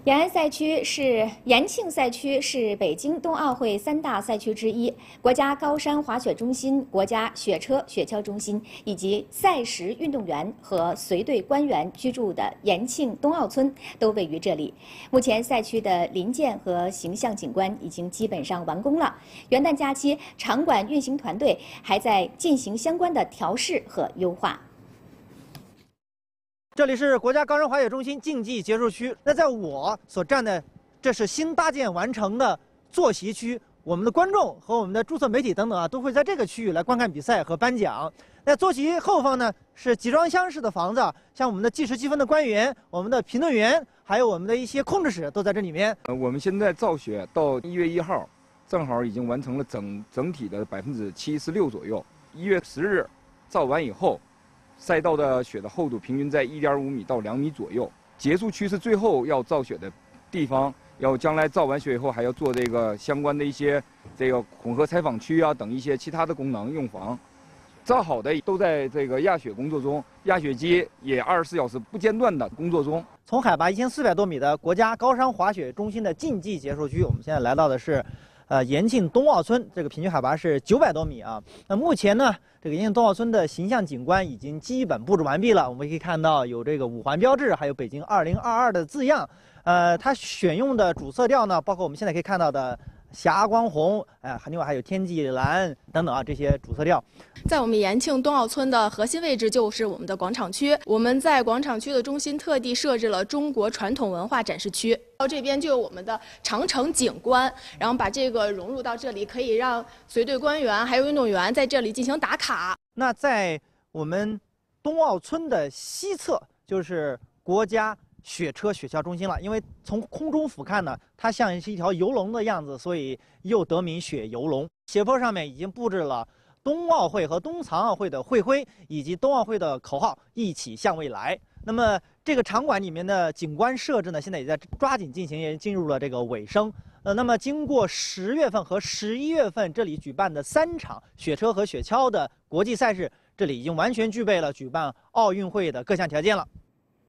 延庆赛区是北京冬奥会3大赛区之一，国家高山滑雪中心、国家雪车雪橇中心以及赛时运动员和随队官员居住的延庆冬奥村都位于这里。目前赛区的临建和形象景观已经基本上完工了。元旦假期，场馆运行团队还在进行相关的调试和优化。 这里是国家高山滑雪中心竞技结束区。那在我所站的，这是新搭建完成的坐席区。我们的观众和我们的注册媒体等等啊，都会在这个区域来观看比赛和颁奖。那坐席后方呢，是集装箱式的房子，像我们的计时积分的官员、我们的评论员，还有我们的一些控制室都在这里面。 我们现在造雪到1月1号，正好已经完成了整体的76%左右。1月10日造完以后。 赛道的雪的厚度平均在1.5米到2米左右。结束区是最后要造雪的地方，要将来造完雪以后还要做这个相关的一些混合采访区啊等一些其他的功能用房。造好的都在这个压雪工作中，压雪机也24小时不间断的工作中。 从海拔1400多米的国家高山滑雪中心的竞技结束区，我们现在来到的是。 延庆冬奥村这个平均海拔是900多米啊。那目前呢，这个延庆冬奥村的形象景观已经基本布置完毕了。我们可以看到有这个5环标志，还有北京2022的字样。它选用的主色调呢，包括我们现在可以看到的霞光红，另外还有天际蓝等等啊，这些主色调。 在我们延庆冬奥村的核心位置就是我们的广场区。我们在广场区的中心特地设置了中国传统文化展示区。 到这边就有我们的长城景观，然后把这个融入到这里，可以让随队官员还有运动员在这里进行打卡。 那在我们冬奥村的西侧就是国家雪车雪橇中心了，因为从空中俯瞰呢，它像是一条游龙的样子，所以又得名雪游龙。斜坡上面已经布置了冬奥会和冬残奥会的会徽，以及冬奥会的口号“一起向未来”。那么这个场馆里面的景观设置呢，现在也在抓紧进行，也进入了这个尾声。那么经过10月份和11月份这里举办的3场雪车和雪橇的国际赛事，这里已经完全具备了举办奥运会的各项条件了。